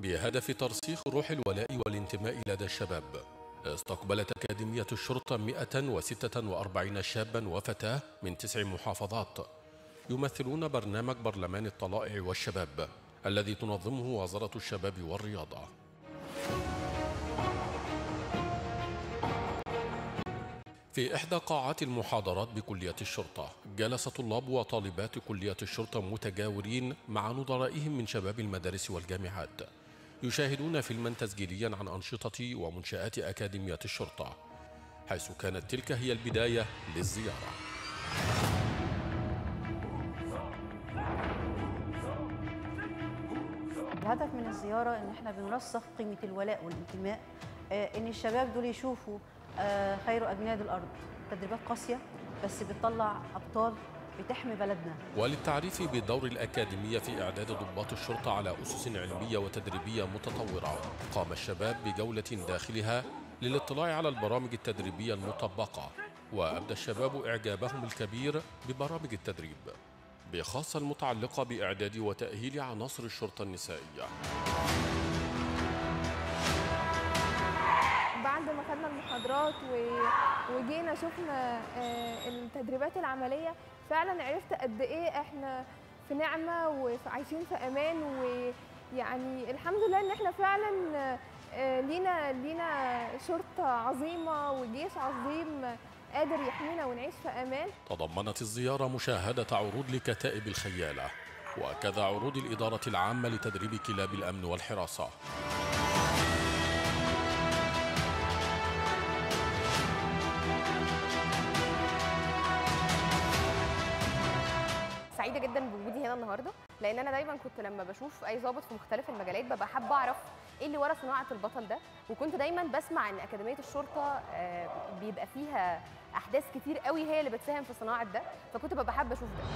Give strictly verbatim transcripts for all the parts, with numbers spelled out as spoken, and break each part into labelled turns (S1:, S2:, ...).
S1: بهدف ترسيخ روح الولاء والانتماء لدى الشباب، استقبلت أكاديمية الشرطة مئة وستة وأربعين شابا وفتاة من تسع محافظات يمثلون برنامج برلمان الطلائع والشباب الذي تنظمه وزارة الشباب والرياضة. في إحدى قاعات المحاضرات بكلية الشرطة جلس طلاب وطالبات كلية الشرطة متجاورين مع نظرائهم من شباب المدارس والجامعات يشاهدون فيلما تسجيليا عن أنشطة ومنشآت أكاديمية الشرطة، حيث كانت تلك هي البداية للزيارة.
S2: الهدف من الزيارة إن احنا بنرسخ قيمة الولاء والانتماء، إن الشباب دول يشوفوا خير أجناد الأرض، تدريبات قاسية بس بتطلع أبطال بتحمي بلدنا.
S1: وللتعريف بدور الأكاديمية في إعداد ضباط الشرطة على أسس علمية وتدريبية متطورة، قام الشباب بجولة داخلها للاطلاع على البرامج التدريبية المطبقة، وأبدى الشباب إعجابهم الكبير ببرامج التدريب، بخاصة المتعلقة بإعداد وتأهيل عناصر الشرطة النسائية.
S3: بعد ما خدنا المحاضرات وجينا شفنا التدريبات العملية، فعلا عرفت قد ايه احنا في نعمة وعايشين في امان، ويعني الحمد لله ان احنا فعلا لينا لينا شرطة عظيمة وجيش عظيم قادر يحمينا ونعيش في امان.
S1: تضمنت الزيارة مشاهدة عروض لكتائب الخيالة وكذا عروض الإدارة العامة لتدريب كلاب الأمن والحراسة.
S4: سعيدة جدا بوجودي هنا النهارده، لان انا دايما كنت لما بشوف اي ضابط في مختلف المجالات ببقى حابه اعرف ايه اللي ورا صناعه البطل ده، وكنت دايما بسمع ان اكاديميه الشرطه بيبقى فيها احداث كتير قوي هي اللي بتساهم في صناعه ده، فكنت ببقى حابه اشوف ده.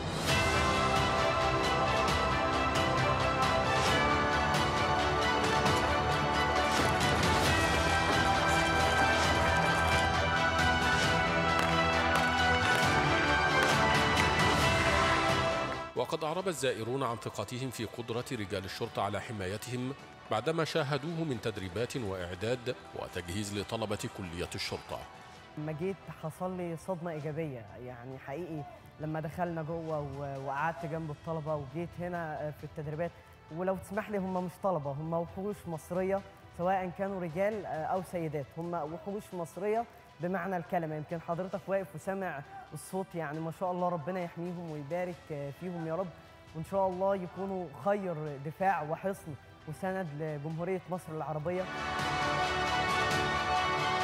S1: وقد أعرب الزائرون عن ثقتهم في قدرة رجال الشرطة على حمايتهم بعدما شاهدوه من تدريبات وإعداد وتجهيز لطلبة كلية الشرطة.
S5: لما جيت حصل لي صدمة إيجابية، يعني حقيقي لما دخلنا جوه وقعدت جنب الطلبة وجيت هنا في التدريبات، ولو تسمح لي هم مش طلبة، هم وحوش مصرية سواء كانوا رجال أو سيدات، هم وحوش مصرية بمعنى الكلمة. يمكن حضرتك واقف وسامع الصوت، يعني ما شاء الله ربنا يحميهم ويبارك فيهم يا رب، وإن شاء الله يكونوا خير دفاع وحصن وسند لجمهورية مصر العربية.